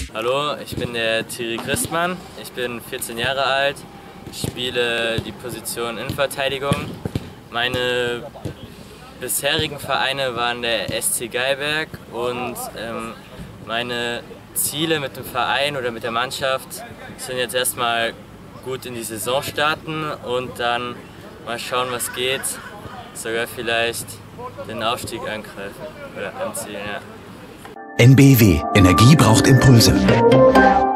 Hallo, ich bin der Thierry Christmann, ich bin 14 Jahre alt, spiele die Position Innenverteidigung. Meine bisherigen Vereine waren der SC Geilberg und meine Ziele mit dem Verein oder mit der Mannschaft sind jetzt erstmal gut in die Saison starten und dann mal schauen, was geht, sogar vielleicht den Aufstieg angreifen oder anziehen. Ja. NBW. Energie braucht Impulse.